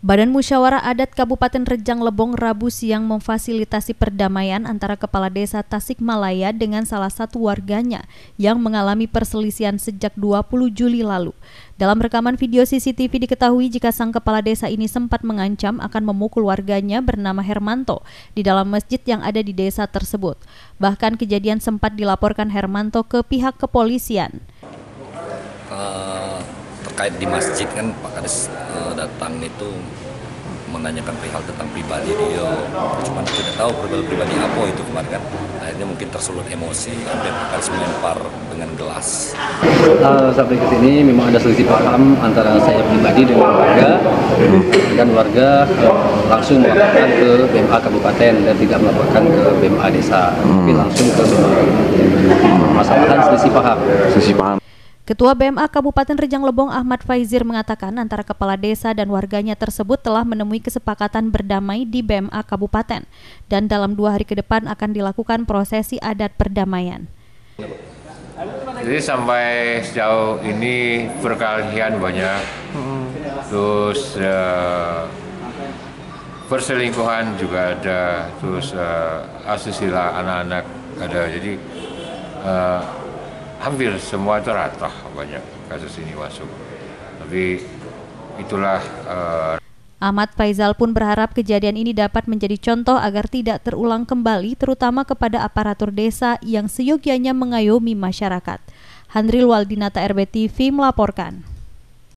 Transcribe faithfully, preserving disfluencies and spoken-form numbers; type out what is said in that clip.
Badan Musyawarah Adat Kabupaten Rejang Lebong Rabu siang memfasilitasi perdamaian antara Kepala Desa Tasikmalaya dengan salah satu warganya yang mengalami perselisihan sejak dua puluh Juli lalu. Dalam rekaman video C C T V diketahui jika sang kepala desa ini sempat mengancam akan memukul warganya bernama Hermanto di dalam masjid yang ada di desa tersebut. Bahkan kejadian sempat dilaporkan Hermanto ke pihak kepolisian. Uh, terkait di masjid kan Pak Kades uh, datang itu menanyakan perihal tentang pribadi dia, cuma tidak tahu pribadi pribadi apa itu kemarin kan. Akhirnya mungkin tersulut emosi dan Pak Kades melempar dengan gelas. Uh, sampai ke sini memang ada selisih paham antara saya pribadi dengan warga, dan warga uh, langsung melaporkan ke B M A Kabupaten dan tidak melaporkan ke B M A Desa, tapi langsung ke B M A Kabupaten. Masalahan selisih paham. Selisih paham. Ketua B M A Kabupaten Rejang Lebong Ahmad Faizir mengatakan antara kepala desa dan warganya tersebut telah menemui kesepakatan berdamai di B M A Kabupaten dan dalam dua hari ke depan akan dilakukan prosesi adat perdamaian. Jadi sampai sejauh ini perkelahian banyak, terus uh, perselingkuhan juga ada, terus uh, asusila anak-anak ada, jadi uh, hampir semua itu rata banyak kasus ini masuk. Tapi itulah uh... Ahmad Faizal pun berharap kejadian ini dapat menjadi contoh agar tidak terulang kembali, terutama kepada aparatur desa yang seyogyanya mengayomi masyarakat. Handril Waldinata R B T V melaporkan.